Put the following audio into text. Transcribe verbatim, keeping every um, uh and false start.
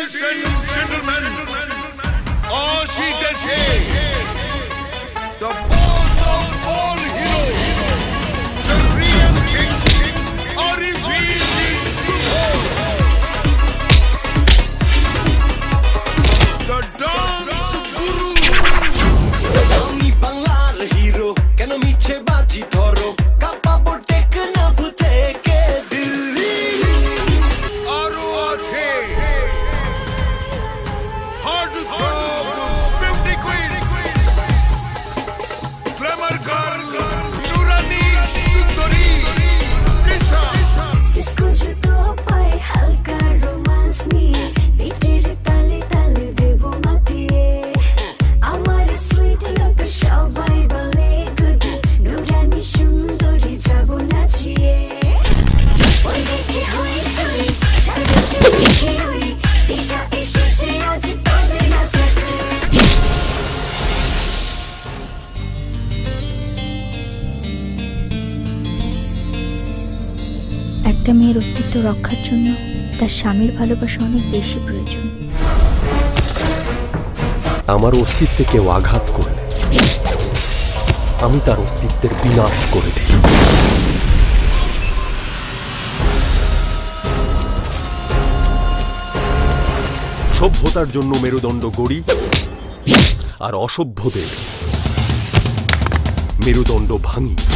Ladies and gentlemen, আসিতেছে the boss of all heroes, the real king, Arifin Shubho, the dance guru. আমি বাংলার hero কেন মিছে বাজি ধরো কাঁপাবো টেকনাফ থেকে দিল্লি আরো আছে Hardcore beauty queen, glamour girl, Nurani Sundari, Disha. इसको जो तो पाए हल्का रोमांस निये बीटेरे ताले ताले देवो माथिये आमारे sweet लोग सबाई बले good Nurani Sundari जाबो नाचिये ওই দেখছি হই চলি সারা শিখে হই দিশা এসেছে আজ পদে নাচাতে একটা মেয়ের অস্তিত্ব রক্ষার জন্য তার স্বামীর ভালোবাসা অনেক বেশি প্রয়োজন। আমার অস্তিত্বে কেউ আঘাত করলে আমি তার অস্তিত্বের বিনাশ করে দিই। সভ্যতার জন্য মেরুদণ্ড গড়ি আর অসভ্যদের মেরুদণ্ড ভাঙি।